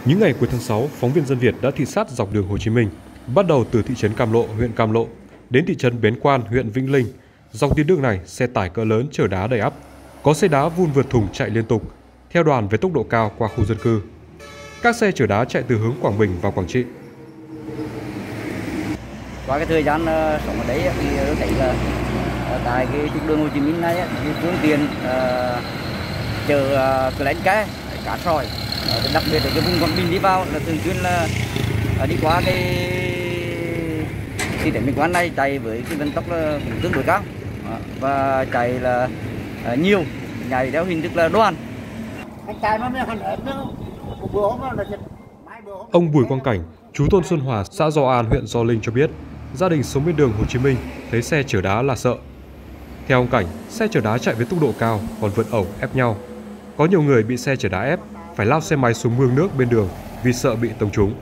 Những ngày cuối tháng 6, phóng viên Dân Việt đã thị sát dọc đường Hồ Chí Minh, bắt đầu từ thị trấn Cam Lộ, huyện Cam Lộ, đến thị trấn Bến Quan, huyện Vĩnh Linh. Dọc tuyến đường này, xe tải cỡ lớn chở đá đầy ắp, có xe đá vun vượt thùng chạy liên tục, theo đoàn với tốc độ cao qua khu dân cư. Các xe chở đá chạy từ hướng Quảng Bình vào Quảng Trị. Qua cái thời gian sống ở đấy thì tôi thấy là tại cái trục đường Hồ Chí Minh này thì phương tiện chở cờ lén cá sỏi, đặc biệt là cái vùng Quảng Bình đi vào là thường xuyên là đi qua cái thị trấn Bến Quan này chạy với cái vận tốc là cũng tương đối cao và chạy là nhiều, chạy theo hình thức là đoàn. Ông Bùi Quang Cảnh, chú thôn Xuân Hòa, xã Gio An, huyện Gio Linh cho biết, gia đình sống bên đường Hồ Chí Minh thấy xe chở đá là sợ. Theo ông Cảnh, xe chở đá chạy với tốc độ cao còn vượt ẩu ép nhau. Có nhiều người bị xe chở đá ép phải lao xe máy xuống mương nước bên đường vì sợ bị tông trúng.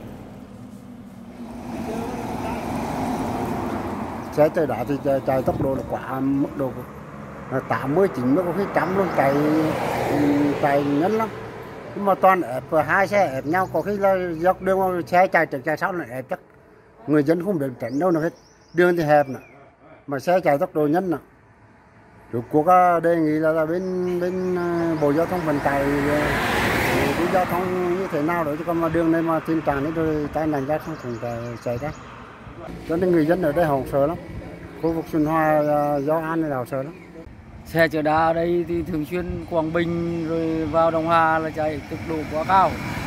Xe chở đá thì chạy tốc độ là quá mức độ 80, 90 có khi 100 luôn, chạy nhanh lắm. Nhưng mà toàn ép hai xe ép nhau, có khi là dọc đường xe chạy trước chạy sau là ép chắc người dân không được tránh đâu nữa hết. Đường thì hẹp nữa, mà xe chạy tốc độ nhanh nữa. Trung Quốc đề nghị là bên Bộ Giao thông Vận tải cái giao thông như thế nào đó, chứ còn mà đường này mà tình trạng này rồi tai nạn giao thông cũng xảy ra. Cho nên người dân ở đây họ sợ lắm. Khu vực Xuân Hòa, Gio An này là sợ lắm. Xe chở đá ở đây thì thường xuyên Quảng Bình rồi vào Đông Hà là chạy tốc độ quá cao.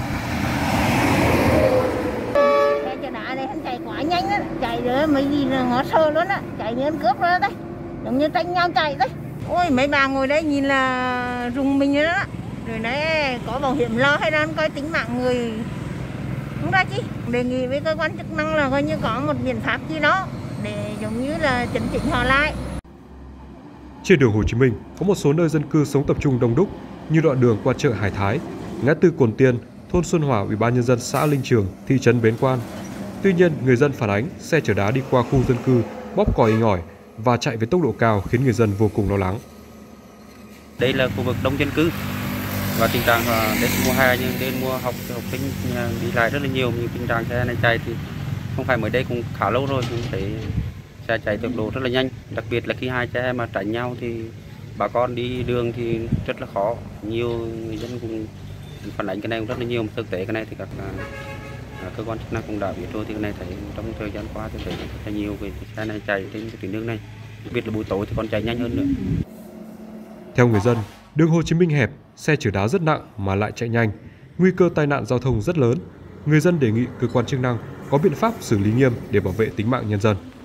Xe chở đá này hắn chạy quá nhanh á, chạy rồi mấy gì là ngó sơ luôn á, chạy như ăn cướp rồi đấy, giống như tranh nhau chạy đấy. Ôi mấy bà ngồi đây nhìn là rùng mình đó. Rồi đấy có bảo hiểm lo hay đang coi tính mạng người không ra chi. Đề nghị với cơ quan chức năng là coi như có một biện pháp gì đó để giống như là chấn chỉnh họ lại. Trên đường Hồ Chí Minh có một số nơi dân cư sống tập trung đông đúc như đoạn đường qua chợ Hải Thái, ngã tư Cồn Tiên, thôn Xuân Hòa, Ủy ban nhân dân xã Linh Trường, thị trấn Bến Quan. Tuy nhiên, người dân phản ánh xe chở đá đi qua khu dân cư bóp còi inh ỏi và chạy với tốc độ cao khiến người dân vô cùng lo lắng. Đây là khu vực đông dân cư và tình trạng đến mùa hè nhưng đến mùa học sinh đi lại rất là nhiều, nhưng tình trạng xe này chạy thì không phải mới đây, cũng khá lâu rồi, cũng thấy xe chạy tốc độ rất là nhanh, đặc biệt là khi hai xe mà tránh nhau thì bà con đi đường thì rất là khó. Nhiều người dân cũng phản ánh cái này cũng rất là nhiều. Thực tế cái này thì các cơ quan chức năng cũng đã biết rồi, thì cái này thấy trong thời gian qua thì thấy rất là nhiều cái xe này chạy trên cái tuyến đường này, đặc biệt là buổi tối thì còn chạy nhanh hơn nữa. Theo người dân, đường Hồ Chí Minh hẹp, xe chở đá rất nặng mà lại chạy nhanh, nguy cơ tai nạn giao thông rất lớn. Người dân đề nghị cơ quan chức năng có biện pháp xử lý nghiêm để bảo vệ tính mạng nhân dân.